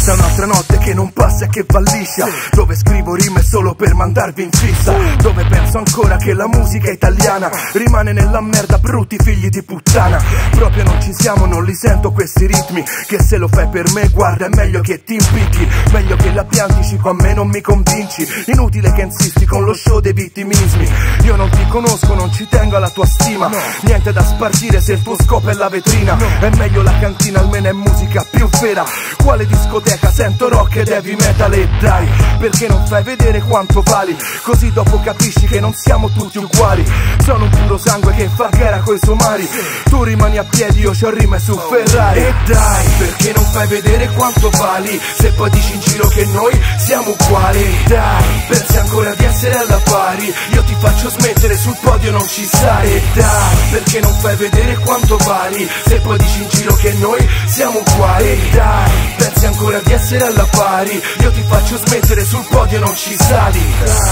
Questa è un'altra notte che non passa e che va liscia, dove scrivo rime solo per mandarvi in fissa, dove penso ancora che la musica italiana rimane nella merda, brutti figli di puttana. Proprio non ci siamo, non li sento questi ritmi, che se lo fai per me guarda è meglio che ti impicchi, meglio che la piantici, con me non mi convinci, inutile che insisti con lo show dei vittimismi. Io non ti conosco, non ci tengo alla tua stima, niente da spartire se il tuo scopo è la vetrina. È meglio la cantina, almeno è musica più vera. Quale discoteca? Sento rock ed heavy metal. E dai, perché non fai vedere quanto vali? Così dopo capisci che non siamo tutti uguali. Sono un puro sangue che fa gara coi somari, tu rimani a piedi, io c'ho rime su Ferrari. E dai, perché non fai vedere quanto vali? Se poi dici in giro che noi siamo uguali. E dai, pensi ancora di essere alla pari? Io ti faccio smettere, sul podio non ci sai. E dai, perché non fai vedere quanto vali? Se poi dici in giro che noi siamo uguali. E dai, pensi ancora di essere alla pari? Io ti faccio smettere, sul podio non ci sali.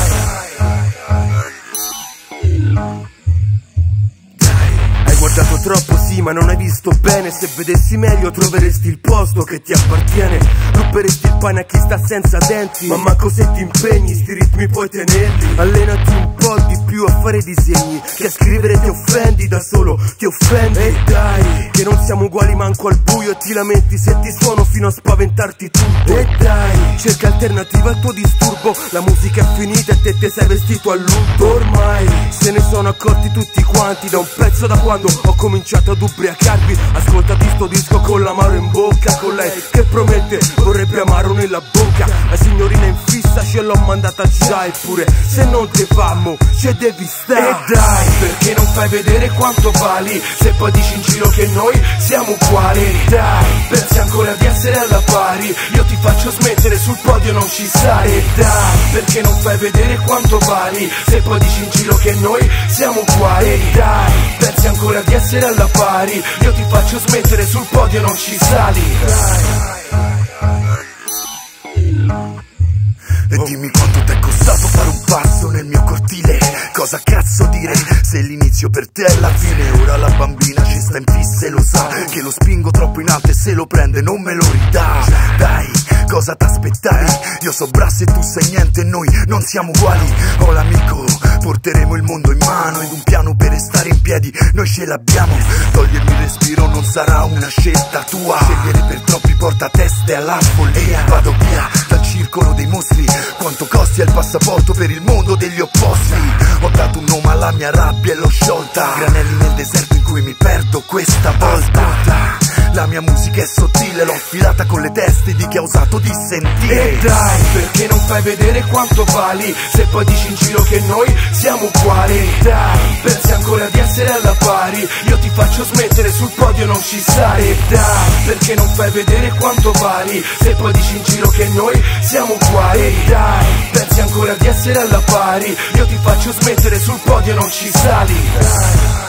Hai guardato troppo sì, ma non hai visto bene. Se vedessi meglio troveresti il posto che ti appartiene. Ruperesti il pane a chi sta senza denti, ma manco se ti impegni sti ritmi puoi tenerli. Allenati un po' di più a fare disegni, che a scrivere ti offendi, da solo ti offendi. E dai, che non siamo uguali manco al buio, e ti lamenti se ti suono fino a spaventarti tutto. E dai, cerca alternativa al tuo disturbo, la musica è finita e te sei vestito a lutto. Ormai se ne sono accorti tutti quanti, da un pezzo da quando ho cominciato ad ubriacarvi. Ascoltati sto disco con l'amaro in bocca, con lei che promette vorrebbe amaro nella bocca. La signorina in fissa ce l'ho mandata già, eppure se non te famo ce devi stare. E dai, perché non fai vedere quanto vali? Se poi dici in giro che noi siamo uguali. E dai, pensi ancora di essere alla pari? Io ti faccio smettere, sul podio non ci sai. E dai, perché non fai vedere quanto vali? Se poi dici in giro che noi siamo uguali. E dai, pensi ancora di essere alla pari? Io ti faccio smettere, sul podio non ci sali. E dimmi quanto t'è costato fare un passo nel mio cortile. Cosa cazzo dire se l'inizio per te è la fine? Ora la bambina ci sta in fissa e lo sa che lo spingo troppo in alto e se lo prende non me lo ridà. Dai, cosa t'aspettavi? Io so brass e tu sei niente, noi non siamo uguali. Ho l'amico, porteremo il mondo in mano, ed un piano per restare in piedi noi ce l'abbiamo. Togliermi il respiro non sarà una scelta tua, scegliere per troppi porta teste alla follia. Vado via dal circolo dei mostri, quanto costi il passaporto per il mondo degli opposti. Ho dato un nome alla mia rabbia e l'ho sciolta, granelli nel deserto in cui mi perdo questa volta. La mia musica è sottile, l'ho affilata con le teste di chi ha osato dissentire. E dai, perché non fai vedere quanto vali? Se poi dici in giro che noi siamo uguali. E dai, pensi ancora di essere alla pari? Io ti faccio smettere, sul podio non ci sai. E dai, perché non fai vedere quanto vali? Se poi dici in giro che noi siamo uguali. E dai, pensi ancora di essere alla pari? Io ti faccio smettere, sul podio non ci sali.